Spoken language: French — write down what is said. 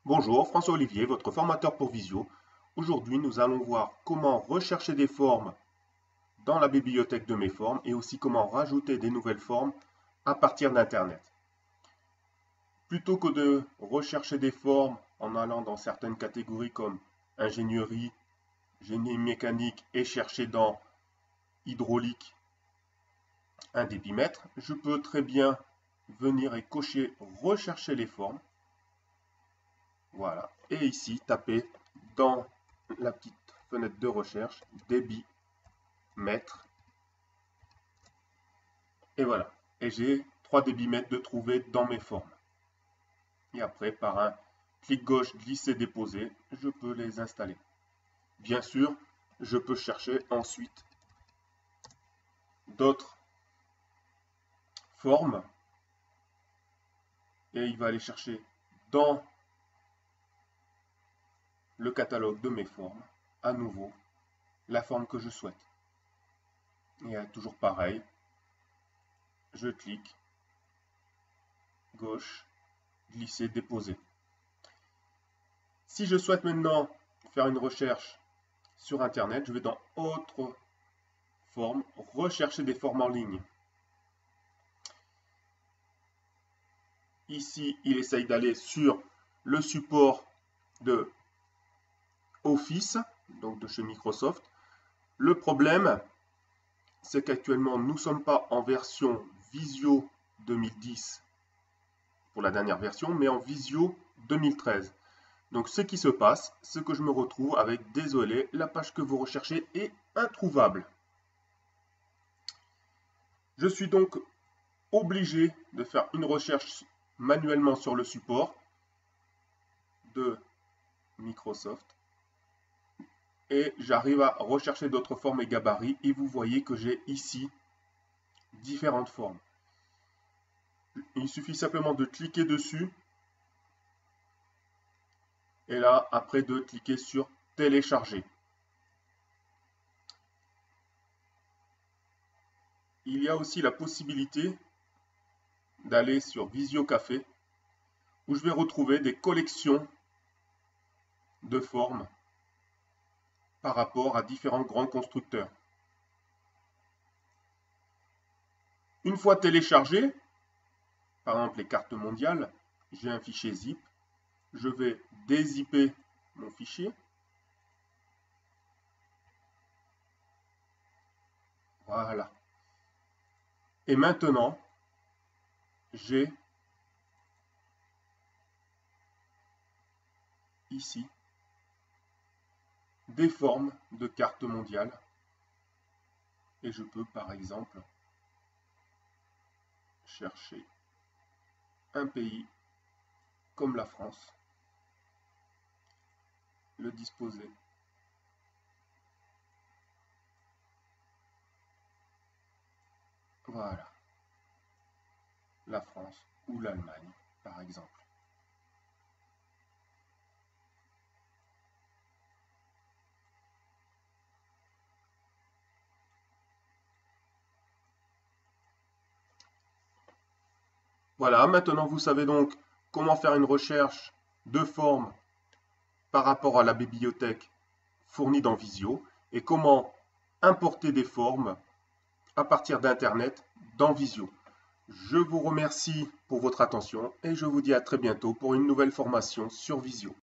Bonjour, François Olivier, votre formateur pour Visio. Aujourd'hui, nous allons voir comment rechercher des formes dans la bibliothèque de mes formes et aussi comment rajouter des nouvelles formes à partir d'Internet. Plutôt que de rechercher des formes en allant dans certaines catégories comme ingénierie, génie mécanique et chercher dans hydraulique un débitmètre, je peux très bien venir et cocher rechercher les formes. Voilà. Et ici, taper dans la petite fenêtre de recherche débit mètre. Et voilà. Et j'ai 3 débitmètres de trouver dans mes formes. Et après, par un clic gauche, glisser, déposer, je peux les installer. Bien sûr, je peux chercher ensuite d'autres formes. Et il va aller chercher dans le catalogue de mes formes, à nouveau, la forme que je souhaite. Et toujours pareil, je clique, gauche, glisser, déposer. Si je souhaite maintenant faire une recherche sur Internet, je vais dans Autre forme, rechercher des formes en ligne. Ici, il essaye d'aller sur le support de Office, donc de chez Microsoft. Le problème, c'est qu'actuellement, nous ne sommes pas en version Visio 2010 pour la dernière version, mais en Visio 2013. Donc ce qui se passe, c'est que je me retrouve avec, désolé, la page que vous recherchez est introuvable. Je suis donc obligé de faire une recherche manuellement sur le support de Microsoft et j'arrive à rechercher d'autres formes et gabarits et vous voyez que j'ai ici différentes formes. Il suffit simplement de cliquer dessus et là après de cliquer sur télécharger. Il y a aussi la possibilité d'aller sur Visio Café où je vais retrouver des collections de formes par rapport à différents grands constructeurs. Une fois téléchargé, par exemple les cartes mondiales, j'ai un fichier zip, je vais dézipper mon fichier. Voilà. Et maintenant, j'ai ici des formes de cartes mondiales. Et je peux par exemple chercher un pays comme la France, le disposer. Voilà. La France ou l'Allemagne, par exemple. Voilà, maintenant vous savez donc comment faire une recherche de formes par rapport à la bibliothèque fournie dans Visio et comment importer des formes à partir d'Internet dans Visio. Je vous remercie pour votre attention et je vous dis à très bientôt pour une nouvelle formation sur Visio.